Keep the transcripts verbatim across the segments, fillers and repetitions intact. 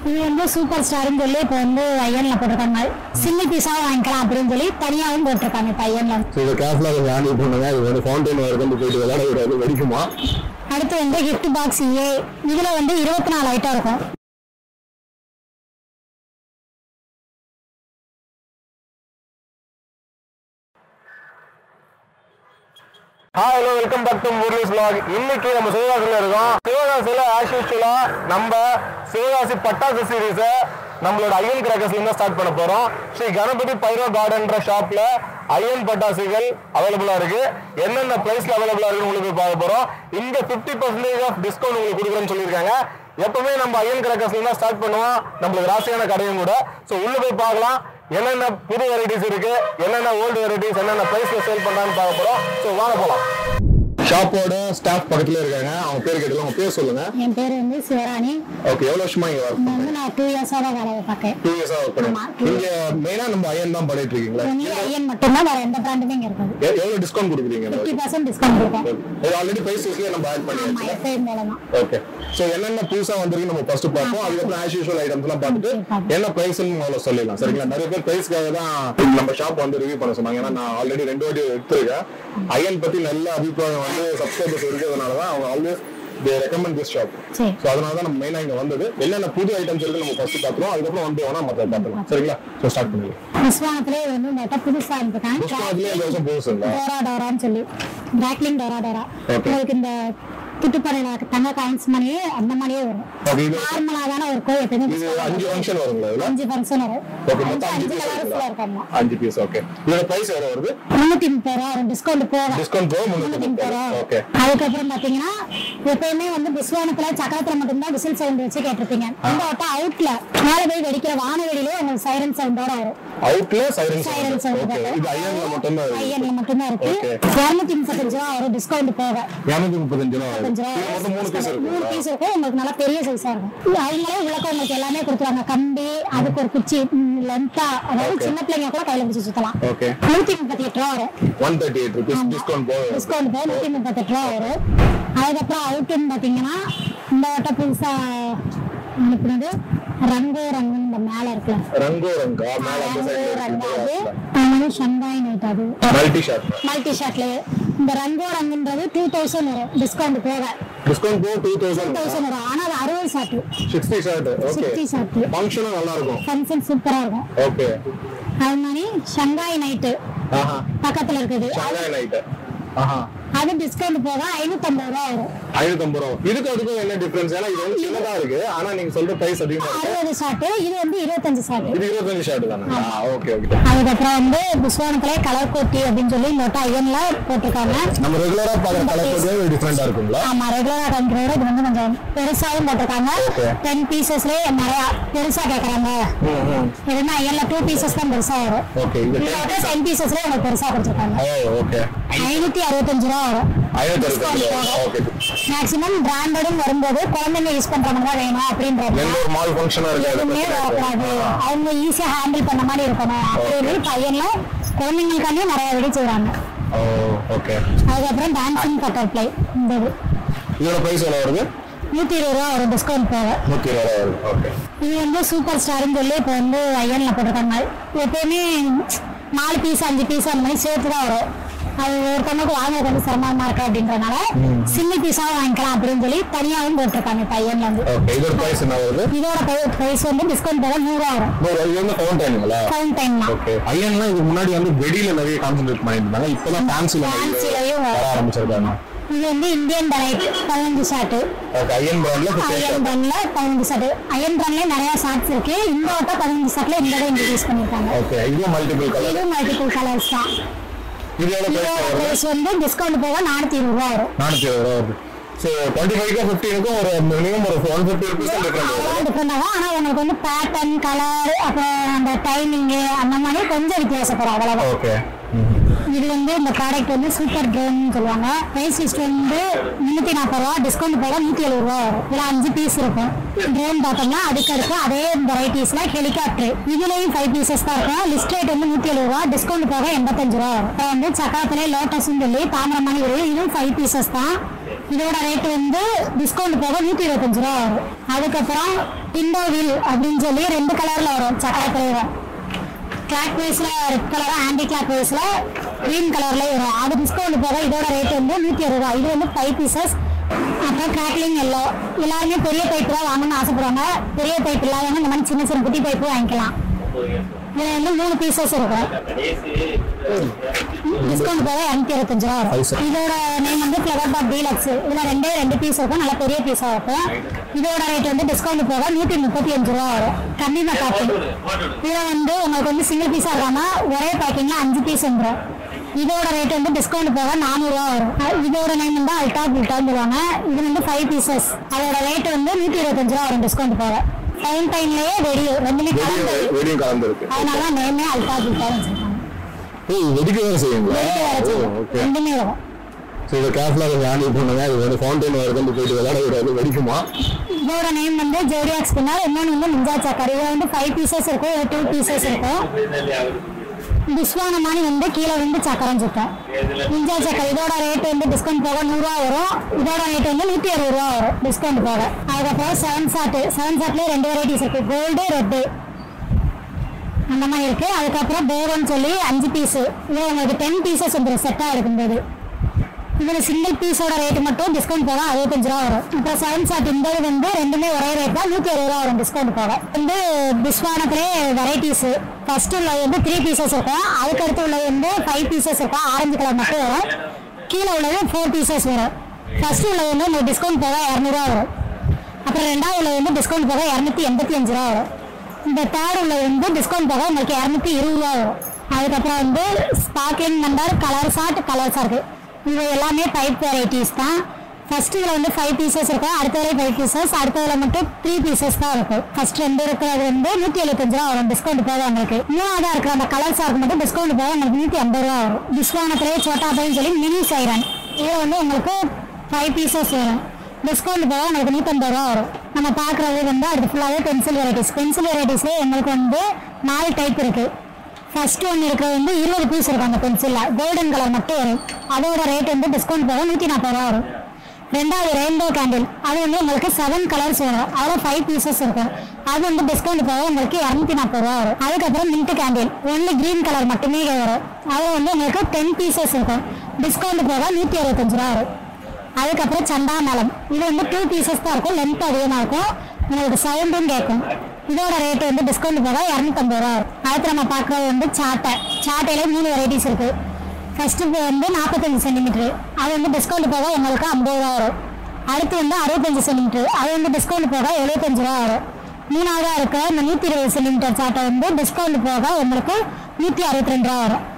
இது வந்து சூப்பர் ஸ்டார்னு சொல்லி இப்போ வந்து ஐயன்ல போட்டிருக்காங்க. சிங்கிள் பீஸாவும் வாங்கிக்கலாம் அப்படின்னு சொல்லி தனியாகவும் போட்டிருக்காங்க இப்போ ஐயன்ல. இது கேஷ்ல கொஞ்சம் ஹேண்டில் பண்ணுங்க. இது வந்து ஃபவுண்டைன் வருது போயிட்டு விளையாட விடாது வெடிக்குமா. அடுத்து வந்து கிஃப்ட் பாக்ஸ் ஏ இதுல வந்து இருபத்தி நாலு ஐட்டம் இருக்கும். Hi, hello, welcome back to Murali's vlog. இன்னைக்கு நம்ம சிவகாசில இருக்கோம். சிவகாசில ஆஸ் யூசுவலா நம்ம சிவகாசி பட்டாசு சீரிஸ் நம்மளோட ஐயன் கிராக்கர்ஸ்ல இருந்து ஸ்டார்ட் பண்ண போறோம். ஸ்ரீ கணபதி பைரோ கார்டன்ற ஷாப்ல ஐயன் பட்டாசுகள் அவைலபிளா இருக்கு. என்னென்ன பிரைஸ்ல அவைலபிளா இருக்குன்னு உங்களுக்கு பார்க்க போறோம். இங்க fifty percent ஆஃப் டிஸ்கவுண்ட் உங்களுக்கு கொடுக்குறேன்னு சொல்லியிருக்காங்க. எப்பவுமே நம்ம ஐயன் கிராக்கர்ஸ்ல இருந்து ஸ்டார்ட் பண்ணுவோம். நம்மளுக்கு ராசியான கடையும் கூட. ஸோ உள்ள போய் பார்க்கலாம் என்னென்ன புது வெரைட்டிஸ் இருக்கு, என்னென்ன ஓல்டு வெரைட்டிஸ், என்னென்ன பிரைஸ்ல சேல் பண்றான்னு பார்க்க போறோம். ஸோ வாங்க போலாம். ஷாப்போட ஸ்டாஃப் பக்கத்துல இருக்காங்க. அவங்க பேர் கேட்டலாம். உங்க பேர் சொல்லுங்க. என் பேர் வந்து சிவராணி. ஓகே, எவ்வளவு வருஷமா இங்க வர்க் பண்றீங்க? நான் two years ஆ வேலை பார்க்கறேன். two years ஆ வர்க் பண்றீங்க. நீங்க மெயினா நம்ம ஐயன் தான் பண்ணிட்டு இருக்கீங்களா? நீங்க ஐயன் மட்டும் தான், வேற எந்த பிராண்டுமே இங்க இருக்காது. எவ்வளவு டிஸ்கவுண்ட் கொடுக்குறீங்க? fifty percent டிஸ்கவுண்ட் கொடுப்போம். இது ஆல்ரெடி பிரைஸ்லயே நம்ம ஆட் பண்ணியாச்சு. ஆமா, எப்பவும் மேலமா. ஓகே. சோ என்னென்ன புதுசா வந்திருக்கு நம்ம ஃபர்ஸ்ட் பார்ப்போம். அதுக்கு அப்புறம் ஆஸ் யூசுவல் ஐட்டம்ஸ் எல்லாம் பார்த்துட்டு என்ன பிரைஸ்னு முதல்ல சொல்லிடலாம். சரிங்களா? நிறைய பேர் பிரைஸ்க்காக தான் நம்ம ஷாப் வந்து ரிவ்யூ பண்ண சொன்னாங்க. ஏன்னா நான் ஆல்ரெடி ரெண்டு வாட்டி எடுத்துருக்கேன். ஐயன் பத்தி நல்ல அபிப்பிராயம் வந்து சப்ஸ்கிரைபர்ஸ் இருக்கிறதுனால தான் அவங்க always they recommend this shop. So அதனால தான் நம்ம மெயினா இங்க வந்தது. என்னென்ன புது ஐட்டம்ஸ் இருக்கு நம்ம ஃபர்ஸ்ட் பார்த்துறோம். அதுக்கு அப்புறம் வந்து வேணா மத்த பார்த்துக்கலாம். சரிங்களா? சோ ஸ்டார்ட் பண்ணுங்க. விஸ்வானத்திலே வந்து நெட்ட புதுசா இருந்துட்டாங்க. விஸ்வானத்திலே இந்த வருஷம் புதுசுங்களா? டோரா டோரான்னு சொல்லி பிராக்லிங் டோரா டோரா. உங்களுக்கு இந்த துட்டுப்படையில தங்க காயின்ஸ் மணியே அந்த மணியே வரும். நார்மலா தான ஒரு கோயில் எப்பவுமே இது அஞ்சு ஃபங்க்ஷன் வருங்களா? இதுல அஞ்சு ஃபங்க்ஷன் வரும். ஓகே, மொத்தம் அஞ்சு பீஸ் இருக்குமா? அஞ்சு பீஸ். ஓகே. இதோட பிரைஸ் எவ்வளவு வருது? முன்னூத்தி முப்பது ரூபாய் வரும். டிஸ்கவுண்ட் போக டிஸ்கவுண்ட் போக முன்னூத்தி முப்பது ரூபாய். ஓகே. அதுக்கு அப்புறம் பாத்தீங்கன்னா எப்பவுமே வந்து விஸ்வானத்துல சக்கரத்துல மட்டும் தான் விசில் சவுண்ட் வச்சு கேட்டிருப்பீங்க. இந்த வட்டம் அவுட்ல மேல போய் வெடிக்கிற வானவெளியிலே உங்களுக்கு சைரன் சவுண்டோட வரும். அவுட்ல சைரன் சைரன் சவுண்ட். ஓகே. இது ஐயன்ல மட்டும் தான். ஐயன்ல மட்டும் தான் இருக்கு. இருநூத்தி முப்பத்தஞ்சு ரூபாய் வரும் டிஸ்கவுண்ட் போக. இருநூத்தி முப்பத்தஞ்சு ரூபாய். மொத்தம் மூணு பீஸ் இருக்கு. மூணு பீஸ் இருக்கு. உங்களுக்கு நல்ல பெரிய சைஸா இருக்கும். அவங்களே விளக்கம் உங்களுக்கு எல்லாமே கொடுத்துருவாங்க. கம்பி, அதுக்கு ஒரு குச்சி லென்த்தா, அதாவது சின்ன பிள்ளைங்க கூட கையில பிடிச்சு சுத்தலாம். ஓகே. நூத்தி முப்பத்தி எட்டு ரூபாய் வரும். நூத்தி முப்பத்தி எட்டு rupees டிஸ்கவுண்ட் போக. டிஸ்கவுண்ட் போக நூத்தி முப்பத்தி எட்டு ரூபாய் வரும். அதுக்கப்புறம் அவுட்னு பாத்தீங்கன்னா இந்த வட்ட புதுசா அனுப்புனது ரங்கோ ரங்கு இந்த மேல இருக்குல்ல, ரங்கோ ரங்கா மேல அந்த சைடுல ரங்காது அது ஷங்காய் நைட். அது மல்டி ஷாட். மல்டி ஷாட்ல இந்த ரங்கோ ரங்குன்றது two thousand வரும் டிஸ்கவுண்ட் போக. டிஸ்கவுண்ட் போக two thousand வரும். ஆனா அது அறுபது shot, sixty shot. Okay. sixty shot. ஃபங்க்ஷனும் நல்லா இருக்கும். ஃபங்க்ஷன் சூப்பரா இருக்கும். ஓகே. அது மாதிரி ஷங்காய் நைட் ஆஹா பக்கத்துல இருக்குது. Shanghai night. ஆஹா அது டிஸ்கவுண்ட் போக ஐநூத்தி ஐம்பது ரூபாய் வரும். ஐநூத்தி ஐம்பது ரூபாய். இதுக்கு அதுக்கும் என்ன டிஃபரன்ஸ்? ஏன்னா இது வந்து சின்னதா இருக்கு. ஆனா நீங்க சொல்ற பிரைஸ் அதிகமா இருக்கு. அறுபது ஷாட். இது வந்து இருபத்தஞ்சு ஷாட். இது இருபத்தஞ்சு ஷாட் தானே? Okay okay. அதுக்கப்புறம் வந்து புஸ்வானத்திலே கலர் கோட்டி அப்படின்னு சொல்லி நோட்டா ஐயன்ல போட்டிருக்காங்க. நம்ம ரெகுலரா பாக்குற கலர் கோட்டியே டிஃபரெண்டா இருக்குங்களா? ஆமா, ரெகுலரா காமிக்கிறத இது வந்து கொஞ்சம் பெருசாவும் போட்டிருக்காங்க. ten பீசஸ்லயே நிறைய பெருசா கேக்குறாங்க. இதுனா ஐயன்ல two பீசஸ் தான் பெருசா வரும். ஓகே. இது ten பீசஸ்லயே உங்களுக்கு பெருசா கொடுத்திருக்காங்க. Oh okay. ஐநூத்தி அறுபத்தஞ்சு ரூபாய் வரும். ஐநூத்தி அறுபத்தஞ்சு ரூபாய். ஓகே. மேக்ஸिमम பிராண்டடும் வரும்போது குழந்தைங்க யூஸ் பண்ற மாதிரி தான் வேணும் அப்படின்றது. எந்த ஒரு மால் ஃபங்க்ஷனா இருக்கு எதுவுமே வரக்கூடாது, அவங்க ஈஸியா ஹேண்டில் பண்ண மாதிரி இருக்கணும் அப்படின்னு பையன்ல குழந்தைங்களுக்காண்டி நிறைய வெடி செய்யறாங்க. Oh okay. அதுக்கப்புறம் டான்சிங் பட்டர்ஃப்ளை இந்த இதோட பிரைஸ் எவ்வளவு வருது? நூத்தி இருபது ரூபா வரும் டிஸ்கவுண்ட் போக. நூத்தி இருபது ரூபா வருது. ஓகே. இது வந்து சூப்பர் ஸ்டார்னு சொல்லி இப்போ வந்து ஐயன்ல போட்டிருக்காங்க. எப்பவுமே நாலு பீஸ் அஞ்சு பீஸ் அந்த மாதிரி சேர்த்து தான் வரும். அது ஒருத்தவங்களுக்கு வாங்க கொஞ்சம் சிரமமா இருக்கு அப்படின்றனால சிங்கிள் பீஸாவும் வாங்கிக்கலாம் அப்படின்னு சொல்லி தனியாவும் போட்டிருக்காங்க பையன்ல வந்து. இதோட பிரைஸ் என்ன வருது? இதோட பிரைஸ் வந்து டிஸ்கவுண்ட் போக நூறு ரூபா வரும். இது வந்து கவுண்டைனுங்களா? கவுண்டைன் தான். ஓகே. ஐயன்லாம் இதுக்கு முன்னாடி வந்து வெடியில நிறைய கான்சென்ட்ரேட் பண்ணிருந்தாங்க. இப்போதான் ஃபேன்சில ஃபேன்சிலயும் வர ஆரம்பிச்சிருக்காங்க. இது வந்து இந்தியன் டைரக்ட் பதினஞ்சு ஷாட். ஓகே. ஐயன் பிராண்ட்ல ஐயன் பிராண்ட்ல பதினஞ்சு ஷாட். ஐயன் பிராண்ட்ல நிறைய ஷாட்ஸ் இருக்கு. இந்த வட்ட பதினஞ்சு ஷாட்ல இந்த இதை இன்ட்ரோ듀ஸ் பண்ணிருக்காங்க. ஓகே. இது மல்டிபிள் கலர். இது மல்டிபிள் கலர்ஸ் தான். இதோட பிரைஸ் வந்து டிஸ்கவுண்ட் போக நானூத்தி இருபது ரூபாய் வரும். நானூத்தி இருபது ரூபாய் வருது. சோ twenty-five க்கு fifteen க்கு ஒரு மினிமம் ஒரு one hundred fifty rupees difference வரும். டிஃபரன்ட் ஆகும். ஆனா உங்களுக்கு வந்து பேட்டர்ன், கலர், அப்புறம் அந்த டைமிங் அந்த மாதிரி கொஞ்சம் வித்தியாசப்படும் அவ்வளவுதான். ஓகே. இது வந்து இந்த ப்ராடக்ட் வந்து சூப்பர் ட்ரோன் சொல்லுவாங்க. பிரைஸ் லிஸ்ட் வந்து முன்னூத்தி நாற்பது ரூபா டிஸ்கவுண்ட் போக நூத்தி எழுபது ரூபா வரும். இதுல அஞ்சு பீஸ் இருக்கும். ட்ரோன் பார்த்தோம்னா அதுக்கு இருக்கு அதே வெரைட்டிஸ்ல ஹெலிகாப்டர். இதுலயும் ஃபைவ் பீசஸ் தான் இருக்கும். லிஸ்ட் ரேட் வந்து நூத்தி எழுபது ரூபா டிஸ்கவுண்ட் போக எண்பத்தஞ்சு ரூபா வரும். இப்போ வந்து சக்காத்திலே லோட்டஸ் சொல்லி தாமிரமணி வரும். இதுவும் ஃபைவ் பீசஸ் தான். இதோட ரேட் வந்து டிஸ்கவுண்ட் போக நூற்றி இருபத்தஞ்சு ரூபா வரும். அதுக்கப்புறம் டிண்டோ வீல் அப்படின்னு சொல்லி ரெண்டு கலரில் வரும் சக்கரை கலர். கிளாக் வைஸில் ரெட் கலர், ஆன்டி கிளாக் வைஸில் க்ரீன் கலர்லேயே வரும். அது டிஸ்கவுண்ட் போக இதோட ரேட் வந்து நூற்றி அறுபது ரூபா. இது வந்து ஃபைவ் பீசஸ். அப்புறம் கிராக்லிங் எல்லோ. எல்லாருமே பெரிய பைப்பு தான் வாங்கணும்னு ஆசைப்படுவாங்க. பெரிய பைப் இல்லாதவங்க இந்த மாதிரி சின்ன சின்ன குட்டி பைப்பு வாங்கிக்கலாம். இதில் வந்து மூணு பீசஸ் இருக்கும். டிஸ்கவுண்ட் போக இரநூத்தி இருபத்தஞ்சு ரூபா வரும். இதோட நேம் வந்து ஃப்ளவர் பாட் டீலக்ஸ். இதில் ரெண்டே ரெண்டு பீஸ் இருக்கும், நல்லா பெரிய பீஸாக இருக்கும். இதோட ரேட் வந்து டிஸ்கவுண்ட் போக நூற்றி முப்பத்தி அஞ்சு ரூபா வரும். கம்மிமா பேக்கிங். இதில் வந்து உங்களுக்கு வந்து சிங்கிள் பீஸாக இருக்காம ஒரே பேக்கிங்கில் அஞ்சு பீஸ் வந்துடும். இதோட ரேட் வந்து டிஸ்கவுண்ட் போக நானூறுரூவா வரும். இதோட நேம் வந்து அல்டா புல்டான்னு சொல்லுவாங்க. இது வந்து ஃபைவ் பீசஸ். அதோட ரேட் வந்து நூற்றி இருபத்தஞ்சு ரூபா வரும் டிஸ்கவுண்ட் போக. டைம் டைம்லயே வெடியும் ரெண்டுமே கலந்து, அதனால நேமே அல்டா புல்டான்னு வச்சிருக்காங்க. வெடிக்க வேற செய்யுங்களா? ரெண்டுமே வரும். இதை கேர்ஃபுல்லாக கொஞ்சம் ஹேண்டில் பண்ணுங்க. இது வந்து ஃபவுண்டைன் வரது போயிட்டு விளையாட விடாது, வெடிக்குமா? இதோட நேம் வந்து ஜோடியாக்ஸ் பின்னர். இன்னொன்று வந்து நிஞ்சா சக்கர். இதில் வந்து ஃபைவ் பீசஸ் இருக்கும், இது டூ பீசஸ் இருக்கும். விஸ்வானமானி வந்து கீழே வந்து சக்கரம் சுத்தம். நிஞ்சா சக்கர் இதோட ரேட் வந்து டிஸ்கவுண்ட் போக நூறுரூவா வரும். இதோட ரேட் வந்து நூற்றி அறுபது ரூபா வரும் டிஸ்கவுண்ட் போக. அதுக்கப்புறம் செவன் சாட்டு. செவன் சாட்லேயே ரெண்டு வெரைட்டிஸ் இருக்குது, கோல்டு ரெட்டு அந்த மாதிரி இருக்குது. அதுக்கப்புறம் பேரோன்னு சொல்லி அஞ்சு பீஸு. இது உங்களுக்கு டென் பீசஸ் வந்துடும் செட்டாக இருக்கும்போது. இதில் சிங்கிள் பீஸோட ரேட்டு மட்டும் டிஸ்கவுண்ட் போக அறுபத்தஞ்சு ரூபா வரும். அப்புறம் செவன் சாட் இந்த வந்து ரெண்டுமே ஒரே ரேட் தான், நூற்றி அறுபது ரூபா வரும் டிஸ்கவுண்ட் போக. வந்து பிஸ்வானத்திலே வெரைட்டிஸு. ஃபர்ஸ்ட் உள்ளது வந்து த்ரீ பீசஸ் இருக்கும். அதுக்கடுத்து உள்ளது வந்து ஃபைவ் பீசஸ் இருக்கும், ஆரஞ்சு கலர் மட்டும் வரும். கீழே உள்ளது ஃபோர் பீசஸ் வரும். ஃபர்ஸ்ட் உள்ளது வந்து உங்களுக்கு டிஸ்கவுண்ட் போக இரநூறுவா வரும். அப்புறம் ரெண்டாவது உள்ளது வந்து டிஸ்கவுண்ட் போக இரநூத்தி எண்பத்தி அஞ்சு ரூபா வரும். இந்த தேர்ட் உள்ளது வந்து டிஸ்கவுண்ட் போக உங்களுக்கு இரநூத்தி இருபது ரூபா வரும். அதுக்கப்புறம் வந்து ஸ்பார்க்லிங் நம்பர், கலர் சார்ட், கலர்ஸாக இருக்குது. இது எல்லாமே பைப் வெரைட்டிஸ் தான். ஃபர்ஸ்ட் இதில் வந்து ஃபைவ் பீசஸ் இருக்கும், அடுத்ததுல ஃபைவ் பீசஸ், அடுத்ததில் மட்டும் த்ரீ பீசஸ் தான் இருக்கும். ஃபர்ஸ்ட் ரெண்டு இருக்கிறது வந்து நூற்றி எழுபத்தஞ்சு ரூபா வரும் டிஸ்கவுண்ட் போக உங்களுக்கு. மூணாவதாக இருக்கிற அந்த கலர்ஸாக இருக்கும் மட்டும் டிஸ்கவுண்ட் போக உங்களுக்கு நூற்றி ஐம்பது ரூபா வரும். டிஸ்கவுண்ட்லேயே சோட்டா பைன்னு சொல்லி மினி சைரன். இதில் வந்து உங்களுக்கு ஃபைவ் பீசஸ் வரும். டிஸ்கவுண்ட் போக உங்களுக்கு நூற்றம்பது ரூபா வரும். நம்ம பார்க்குறது வந்து அடுத்து ஃபுல்லாகவே பென்சில் வெரைட்டிஸ். பென்சில் வெரைட்டிஸ்லேயே எங்களுக்கு வந்து நாலு டைப் இருக்குது. ஃபர்ஸ்ட் ஒன்று இருக்கிறது வந்து இருபது பீஸ் இருக்கும். அந்த பென்சிலில் கோல்டன் கலர் மட்டும் வரும். அதோட ரேட் வந்து டிஸ்கவுண்ட் போக நூற்றி நாற்பது ரூபா வரும். ரெண்டாவது ரெயின்போ கேண்டில். அது வந்து உங்களுக்கு செவன் கலர்ஸ் வரும். அதில் ஃபைவ் பீசஸ் இருக்கும். அது வந்து டிஸ்கவுண்ட் போக உங்களுக்கு இரநூத்தி நாற்பது ரூபா வரும். அதுக்கப்புறம் mint candle only green colour மட்டுமே வரும். அதில் வந்து உங்களுக்கு டென் பீசஸ் இருக்கும். டிஸ்கவுண்ட் போக நூற்றி அறுபத்தஞ்சு ரூபா வரும். அதுக்கப்புறம் சண்டா மேளம். இது வந்து டூ பீசஸ் தான் இருக்கும், லென்த் அதிகமாக இருக்கும், உங்களுக்கு சவுண்டும் கேட்கும். இதோட ரேட் வந்து டிஸ்கவுண்ட் போக இரநூத்தம்பது ரூபா வரும். அடுத்து நம்ம பார்க்குறது வந்து சாட்டை. சாட்டையிலே மூணு வெரைட்டிஸ் இருக்குது. ஃபர்ஸ்ட்டு வந்து நாற்பத்தஞ்சு சென்டிமீட்டர். அது வந்து டிஸ்கவுண்ட் போக உங்களுக்கு ஐம்பது ரூபா வரும். அடுத்து வந்து அறுபத்தஞ்சு சென்டிமீட்டர். அது வந்து டிஸ்கவுண்ட் போக எழுபத்தஞ்சு ரூபா வரும். மூணாவதாக இருக்கிற இந்த நூற்றி இருபது சென்டிமீட்டர் சாட்டை வந்து டிஸ்கவுண்ட் போக உங்களுக்கு நூற்றி அறுபத்தி ரெண்டு ரூபா வரும்.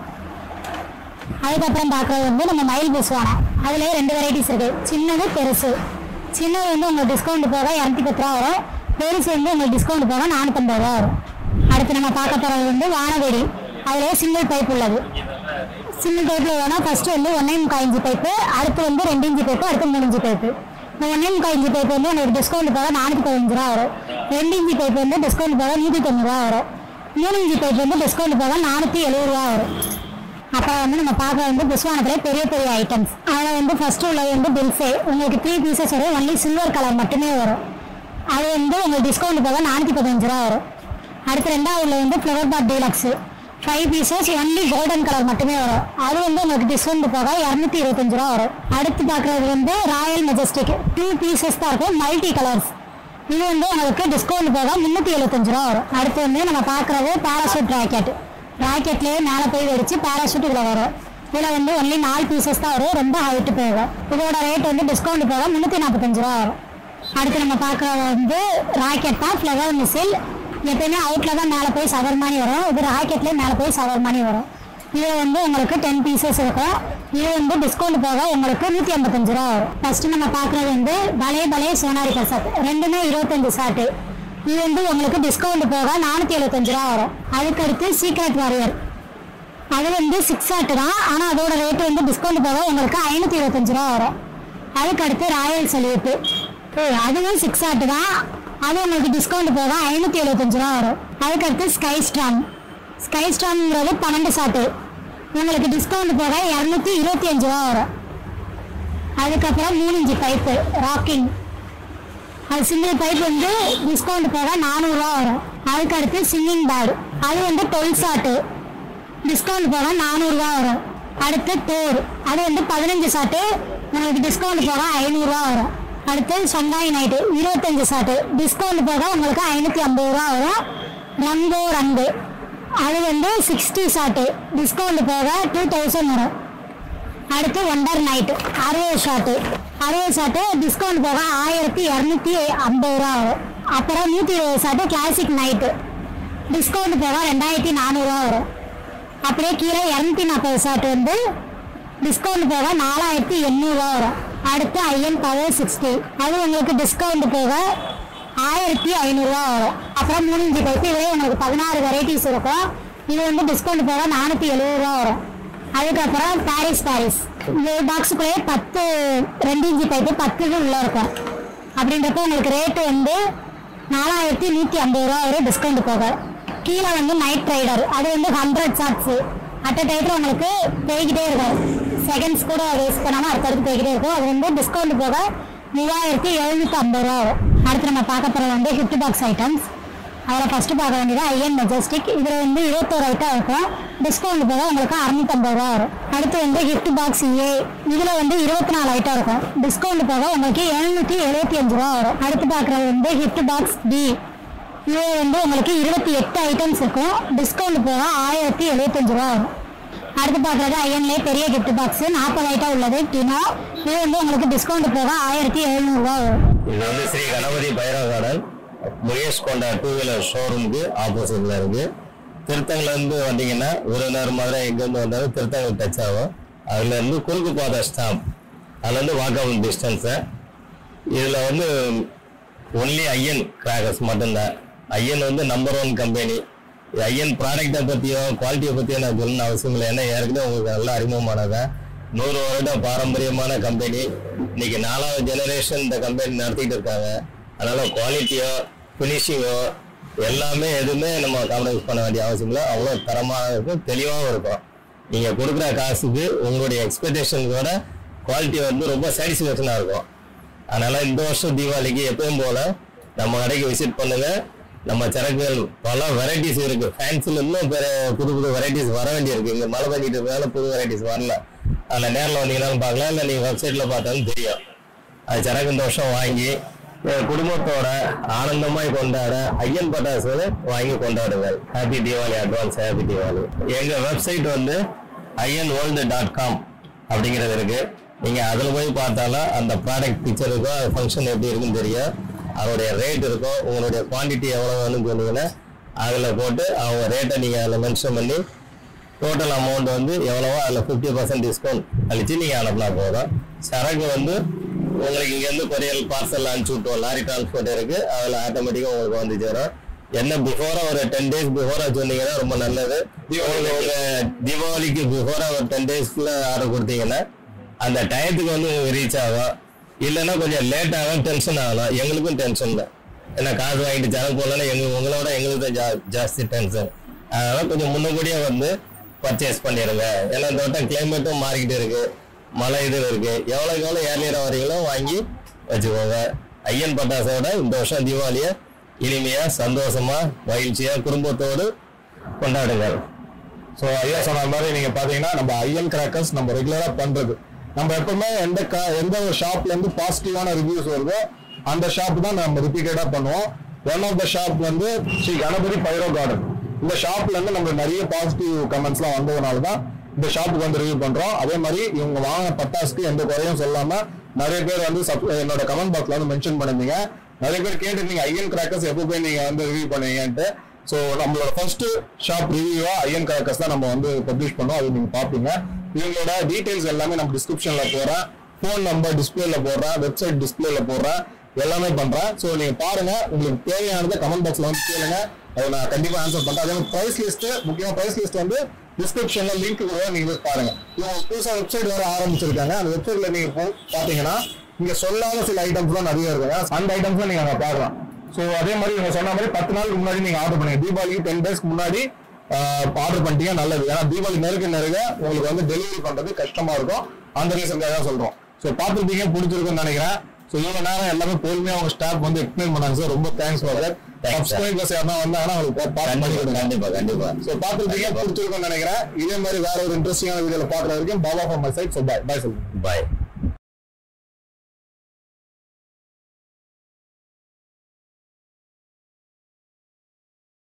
அதுக்கப்புறம் பார்க்குறது வந்து நம்ம மயில் பூசுவானா. அதுலேயே ரெண்டு வெரைட்டிஸ் இருக்குது, சின்னது பெருசு. சின்னது வந்து உங்களுக்கு டிஸ்கவுண்ட் போக இரநூத்தி பத்து ரூபா வரும். பெருசு வந்து உங்களுக்கு டிஸ்கவுண்ட் போக நானூற்றம்பது ரூபா வரும். அடுத்து நம்ம பார்க்க போகிறது வந்து வானவெடி. அதுலேயே சிங்கிள் பைப் உள்ளது. சிங்கிள் பைப்பில் வேணால் ஃபஸ்ட்டு வந்து ஒன்றே முக்கால் இஞ்சி பைப்பு, அடுத்து வந்து ரெண்டு இஞ்சி பைப்பு, அடுத்து மூணு இஞ்சி பைப்பு. இந்த ஒன்றே முக்கால் இஞ்சி பைப்பு வந்து உங்களுக்கு டிஸ்கவுண்ட் போக நானூற்றி பதினஞ்சு ரூபா வரும். ரெண்டு இஞ்சி பைப்பு வந்து டிஸ்கவுண்ட் போக நூற்றி தொண்ணூறு ரூபா வரும். மூணு இஞ்சி பைப்பு வந்து டிஸ்கவுண்ட் போக நானூற்றி எழுபது ரூபா வரும். அப்போ வந்து நம்ம பார்க்க வந்து புஸ்வானத்திலே பெரிய பெரிய ஐட்டம்ஸ். அதில் வந்து ஃபஸ்ட்டு உள்ளது வந்து பில்ஸே. உங்களுக்கு த்ரீ பீசஸ் வரும், ஒன்லி சில்வர் கலர் மட்டுமே வரும். அது வந்து உங்களுக்கு டிஸ்கவுண்ட் போக நானூற்றி பதினஞ்சு ரூபா வரும். அடுத்து ரெண்டாவது உள்ளது வந்து flower pot deluxe. Five pieces only golden colour மட்டுமே வரும். அது வந்து உங்களுக்கு டிஸ்கவுண்ட் போக இரநூத்தி இருபத்தஞ்சு ரூபா வரும். அடுத்து பார்க்குறது வந்து ராயல் மெஜஸ்டிக். டூ பீசஸ் தான் இருக்கும், மல்டி கலர்ஸ். இது வந்து உங்களுக்கு டிஸ்கவுண்ட் போக முந்நூற்றி எழுபத்தஞ்சு ரூபா வரும். அடுத்து வந்து நம்ம பார்க்குறது பேராசூட் ராக்கெட். ராக்கெட்லேயே மேலே போய் வெடிச்சு பேராஷூட் இதில் வரும். இதில் வந்து ஒன்லி நாலு பீசஸ் தான் வரும், ரொம்ப ஹைட்டு போகும். இதோட ரேட் வந்து டிஸ்கவுண்ட் போக முந்நூற்றி நாற்பத்தஞ்சு ரூபா வரும். அடுத்து நம்ம பார்க்குறது வந்து ராக்கெட் தான், ஃப்ளவர் மிசில். எப்பயுமே அவுட்டில் தான் மேலே போய் சவர் மாதிரி வரும். இது ராக்கெட்லேயே மேலே போய் சவர் மாதிரி வரும். இது வந்து உங்களுக்கு டென் பீசஸ் இருக்கும். இது வந்து டிஸ்கவுண்ட் போக உங்களுக்கு நூற்றி ஐம்பத்தஞ்சு ரூபா வரும். ஃபஸ்ட்டு நம்ம பார்க்குறது வந்து பலே பலே சோனாரி பிரசாத். ரெண்டுமே இருபத்தஞ்சு சாட்டு. இது வந்து உங்களுக்கு டிஸ்கவுண்ட் போக நானூற்றி எழுபத்தஞ்சு ரூபா வரும். அதுக்கடுத்து சீக்ரெட் வாரியர். அது வந்து சிக்ஸ் சாட்டு தான், ஆனால் அதோட ரேட்டு வந்து டிஸ்கவுண்ட் போக உங்களுக்கு ஐநூற்றி இருபத்தஞ்சு ரூபா வரும். அதுக்கடுத்து ராயல் சல்யூட்டு. அதுவும் சிக்ஸ் சாட்டு தான், அது உங்களுக்கு டிஸ்கவுண்ட் போக ஐநூற்றி எழுபத்தஞ்சு ரூபா வரும். அதுக்கடுத்து ஸ்கை ஸ்ட்ராங். ஸ்கை ஸ்ட்ராங்கிறது பன்னெண்டு சாட்டு. உங்களுக்கு டிஸ்கவுண்ட் போக இரநூத்தி இருபத்தி அஞ்சு ரூபா வரும். அதுக்கப்புறம் மூணு இன்ச்சு பைப்பு ராக்கிங், அது சிங்கிள் பைப் வந்து டிஸ்கவுண்ட் போக நானூறுரூவா வரும். அதுக்கு அடுத்து சிங்கிங் பேடு, அது வந்து டுவெல் ஷாட்டு டிஸ்கவுண்ட் போக நானூறுரூவா வரும். அடுத்து டோர், அது வந்து பதினஞ்சு ஷாட்டு உங்களுக்கு டிஸ்கவுண்ட் போக ஐநூறுரூவா வரும். அடுத்து சங்காய் நைட்டு இருபத்தஞ்சு ஷாட்டு டிஸ்கவுண்ட் போக உங்களுக்கு ஐநூற்றி ஐம்பது ரூபா வரும். ரங்கோ ரங்கு, அது வந்து சிக்ஸ்டி ஷாட்டு டிஸ்கவுண்ட் போக டூ தௌசண்ட் வரும். அடுத்து ஒண்டர் நைட்டு அறுபது ஷாட்டு அறுபது ஷாட்டு டிஸ்கவுண்ட் போக ஆயிரத்தி இரநூத்தி ஐம்பது ரூபா வரும். அப்புறம் நூற்றி இருபது ஷாட்டு கிளாசிக் நைட்டு டிஸ்கவுண்ட் போக ரெண்டாயிரத்தி நானூறுரூவா வரும். அப்படியே கீழே இரநூத்தி நாற்பது ஷாட்டு வந்து டிஸ்கவுண்ட் போக நாலாயிரத்தி எண்ணூறுரூவா வரும். அடுத்து ஐஎன் பவர் சிக்ஸ்டி, அது உங்களுக்கு டிஸ்கவுண்ட் போக ஆயிரத்தி ஐநூறுரூவா வரும். அப்புறம் மூணு இன்ச்சு பைப்பு, இதுலேயே உங்களுக்கு பதினாறு வெரைட்டிஸ் இருக்கும். இது வந்து டிஸ்கவுண்ட் போக நானூற்றி எழுபது ரூபா வரும். அதுக்கப்புறம் பாரிஸ் பாரிஸ், இந்த பாக்ஸுக்குள்ளேயே பத்து ரெண்டு இன்ச்சு பைப்பு பத்து இது உள்ளே இருக்கும். அப்படின்றப்ப உங்களுக்கு ரேட்டு வந்து நாலாயிரத்தி நூற்றி ஐம்பது ரூபா வரும் டிஸ்கவுண்ட் போக. கீழே வந்து நைட் ரைடர், அது வந்து ஹண்ட்ரட் ஷாட்ஸு அட் அ டைத்தில் உங்களுக்கு போய்கிட்டே இருக்கும். செகண்ட்ஸ் கூட வேஸ்ட் பண்ணாமல் அடுத்தடுத்து போய்கிட்டே இருக்கும். அது வந்து டிஸ்கவுண்ட் போக மூவாயிரத்தி எழுநூற்றி ஐம்பது ரூபா வரும். அடுத்து நம்ம பார்க்க போகிறது வந்து கிஃப்ட் பாக்ஸ் ஐட்டம்ஸ். அதில் ஃபஸ்ட்டு பார்க்க வேண்டியது ஐஎன் மெஜஸ்டிக், இதில் வந்து இருபத்தோரு ஐட்டம் இருக்கும். டிஸ்கவுண்ட் போக உங்களுக்கு அறுநூற்றம்பது ரூபா வரும். அடுத்து வந்து கிஃப்ட் பாக்ஸ் ஏ, இதில் வந்து இருபத்தி நாலு ஐட்டம் இருக்கும். டிஸ்கவுண்ட் போக உங்களுக்கு எழுநூற்றி எழுபத்தி அஞ்சு ரூபா வரும். அடுத்து பார்க்குறது வந்து கிஃப்ட் பாக்ஸ் பி, இது வந்து உங்களுக்கு இருபத்தி எட்டு ஐட்டம்ஸ் இருக்கும். டிஸ்கவுண்ட் போக ஆயிரத்தி எழுபத்தஞ்சு ரூபா வரும். அடுத்து பார்க்குறது ஐஎன்லேயே பெரிய கிஃப்ட் பாக்ஸ் நாற்பது ஐட்டம் உள்ளது டினோ, இது வந்து உங்களுக்கு டிஸ்கவுண்ட் போக ஆயிரத்தி எழுநூறுவா வரும். இது வந்து Shri Ganapathi pyro garden Mukesh Honda two wheeler ஷோரூமுக்கு ஆப்போசிட்ல இருக்கு. திருத்தங்கல இருந்து வந்தீங்கன்னா விருதுநகர் மதுரை எங்கேருந்து வந்தாலும் திருத்தங்கல் டச் ஆகும். அதுல இருந்து குறுக்கு பாதை ஸ்டாப், அதுல இருந்து வாக்கபிள் டிஸ்டன்ஸு. இதுல வந்து ஒன்லி ஐஎன் கிராக்கர்ஸ் மட்டும்தான். ஐஎன் வந்து நம்பர் ஒன் கம்பெனி. ஐஎன் ப்ராடக்டை பற்றியோ குவாலிட்டியை பற்றியோ நான் சொல்லணும்னு அவசியம் இல்லை, ஏன்னா ஏற்கனவே உங்களுக்கு நல்லா அறிமுகமானதான். நூறு வருடம் பாரம்பரியமான கம்பெனி, இன்னைக்கு நாலாவது ஜெனரேஷன் இந்த கம்பெனி நடத்திட்டு இருக்காங்க. அதனால குவாலிட்டியோ ஃபினிஷிங்கோ எல்லாமே எதுவுமே நம்ம காம்ப்ரமைஸ் பண்ண வேண்டிய அவசியம் இல்லை. அவ்வளோ தரமாக இருக்கும், தெளிவாகவும் இருக்கும். நீங்கள் கொடுக்குற காசுக்கு உங்களுடைய எக்ஸ்பெக்டேஷனோட குவாலிட்டி வந்து ரொம்ப சாட்டிஸ்ஃபேக்ஷனாக இருக்கும். அதனால இந்த வருஷம் தீபாவளிக்கு எப்பயும் போல நம்ம கடைக்கு விசிட் பண்ணுங்க. நம்ம சரக்குகள் பல வெரைட்டிஸ் இருக்கு. ஃபேன்ஸில் இன்னும் பெரிய புது புது வெரைட்டிஸ் வர வேண்டியிருக்கு. இங்கே மழை பெஞ்சிட்டு இருக்கனால புது வெரைட்டிஸ் வரல. அதில் நேரில் வந்தீங்கன்னாலும் பார்க்கலாம், இல்லை நீங்கள் வெப்சைட்டில் பார்த்தாலும் தெரியும். அது சரக்கு இந்த வருஷம் வாங்கி குடும்பத்தோட ஆனந்தமாய் கொண்டாட ஐயன் பட்டாசோடு வாங்கி கொண்டாடுங்கள். Happy Deepavali, advance happy Deepavali. எங்கள் வெப்சைட் வந்து ஐஎன் வேர்ல்டு டாட் காம் அப்படிங்கிறது இருக்கு. நீங்கள் அதில் போய் பார்த்தாலும் அந்த ப்ராடக்ட் பிக்சர் இருக்கும், அது ஃபங்க்ஷன் எப்படி இருக்குன்னு தெரியும். அதோடைய ரேட் இருக்கும். உங்களுடைய குவான்டிட்டி எவ்வளோ வேணும்னு சொன்னீங்கன்னா அதில் போட்டு அவங்க ரேட்டை நீங்கள் அதில் மென்ஷன் பண்ணி டோட்டல் அமௌண்ட் வந்து எவ்வளவோ அதில் ஃபிஃப்டி பர்சன்ட் டிஸ்கவுண்ட் அழிச்சு நீங்கள் அனுப்பினா போதும். சரக்கு வந்து உங்களுக்கு இங்கேருந்து கொரியல் பார்சல் அனுப்பிச்சு விட்டோம். லாரி டிரான்ஸ்போர்ட் இருக்குது, அதில் ஆட்டோமேட்டிக்காக உங்களுக்கு வந்து சேரும். என்ன பிஃபோராக ஒரு டென் டேஸ் பிஃபோராக சொன்னீங்கன்னா ரொம்ப நல்லது. உங்களுக்கு ஒரு தீபாவளிக்கு பிஃபோராக ஒரு டென் டேஸ்க்குள்ளே ஆர்டர் கொடுத்தீங்கன்னா அந்த டயத்துக்கு வந்து உங்களுக்கு ரீச் ஆகும். இல்லைன்னா கொஞ்சம் லேட் ஆகும், டென்ஷன் ஆகலாம். எங்களுக்கும் டென்ஷன் தான், ஏன்னா காசு வாங்கிட்டு சரக்கு போடலன்னா எங்களுக்கு உங்களோட எங்களுக்கு தான் ஜா ஜாஸ்தி டென்ஷன். அதனால் கொஞ்சம் முன்னக்கூடியாக வந்து பர்ச்சேஸ் பண்ணிடுங்க. ஏன்னா இந்த வட்டம் கிளைமேட்டும் மாறிக்கிட்டு இருக்குது, மழை இது இருக்குது. எவ்வளோக்கு எவ்வளோ ஏர்லியராக வரீங்களோ வாங்கி வச்சுக்கோங்க. ஐயன் பட்டாசோட இந்த வருஷம் தீபாவளியை இனிமையாக சந்தோஷமாக மகிழ்ச்சியாக குடும்பத்தோடு கொண்டாடுங்க. ஸோ ஐயா சொன்ன மாதிரி நீங்கள் பார்த்தீங்கன்னா நம்ம ஐயன் கிராக்கர்ஸ் நம்ம ரெகுலராக பண்ணுறது. நம்ம எப்பவுமே எந்த கா எந்த ஒரு ஷாப்ல இருந்து பாசிட்டிவான ரிவ்யூஸ் வருதோ அந்த ஷாப் தான் நம்ம ரிப்பீட்டடா பண்ணுவோம். ஒன் ஆஃப் த ஷாப் வந்து ஸ்ரீ கணபதி பைரோ கார்டன். இந்த ஷாப்ல இருந்து நம்ம நிறைய பாசிட்டிவ் கமெண்ட்ஸ் எல்லாம் வந்ததுனால தான் இந்த ஷாப்புக்கு வந்து ரிவ்யூ பண்றோம். அதே மாதிரி இவங்க வாங்கின பட்டாசுக்கு எந்த குறையும் சொல்லாம நிறைய பேர் வந்து என்னோட கமெண்ட் பாக்ஸ்ல வந்து மென்ஷன் பண்ணிருந்தீங்க. நிறைய பேர் கேட்டுருந்தீங்க ஐயன் கிராக்கர்ஸ் எப்போ போய் நீங்க வந்து ரிவ்யூ பண்ணுவீங்கன்ட்டு. ஸோ நம்மளோட ஃபர்ஸ்ட் ஷாப் ரிவ்யூவா ஐயன் கிராக்கர்ஸ் தான் நம்ம வந்து பப்ளிஷ் பண்ணோம். அது நீங்க பாப்பீங்க. இவங்களோட டீடைல்ஸ் எல்லாமே நம்ம டிஸ்கிரிப்ஷன்ல போடுறேன், ஃபோன் நம்பர் டிஸ்பிளேல போடுறேன், வெப்சைட் டிஸ்பிளேல போடுறேன், எல்லாமே பண்றேன். ஸோ நீங்க பாருங்க, உங்களுக்கு தேவையானதை கமெண்ட் பாக்ஸ்ல வந்து கேளுங்க, அதை நான் கண்டிப்பா ஆன்சர் பண்றேன். அதே மாதிரி பிரைஸ் லிஸ்ட், முக்கியமா பிரைஸ் லிஸ்ட் வந்து டிஸ்கிரிப்ஷன்ல லிங்க் கூட நீங்க பாருங்க. இவங்க புதுசா வெப்சைட் வேற ஆரம்பிச்சிருக்காங்க. அந்த வெப்சைட்ல நீங்க பாத்தீங்கன்னா இங்க சொல்லாத சில ஐட்டம்ஸ் எல்லாம் நிறைய இருக்குங்க. அந்த ஐட்டம்ஸ் நீங்க அங்க பாக்கலாம். ஸோ அதே மாதிரி இவங்க சொன்ன மாதிரி பத்து நாளுக்கு முன்னாடி நீங்க ஆர்டர் பண்ணுங்க. தீபாவளிக்கு டென் டேஸ்க்கு முன்னாடி ஆர்டர் பண்ணிட்டீங்க நல்லது. ஏன்னா தீபாவளி நெருக்க நெருங்க உங்களுக்கு வந்து டெலிவரி பண்றது கஷ்டமா இருக்கும். அந்த ரீசனுக்காக தான் சொல்றோம். ஸோ பார்த்துருப்பீங்க, பிடிச்சிருக்குன்னு நினைக்கிறேன். ஸோ இவ்வளோ நேரம் எல்லாமே பொறுமையாக அவங்க ஸ்டாஃப் வந்து எக்ஸ்பிளைன் பண்ணாங்க சார். ரொம்ப தேங்க்ஸ் ஃபார் தட். சப்ஸ்கிரைபர்ஸ் யாரா வந்தாங்கன்னா அவங்களுக்கு பார்த்து பண்ணி கொடுங்க. கண்டிப்பா கண்டிப்பா. ஸோ பார்த்துருப்பீங்க, பிடிச்சிருக்குன்னு நினைக்கிறேன். இதே மாதிரி வேற ஒரு இன்ட்ரெஸ்டிங்கான வீடியோவில் பார்க்குற வரைக்கும் பாபா from my side. So bye bye சொல்லுங்க. பாய்.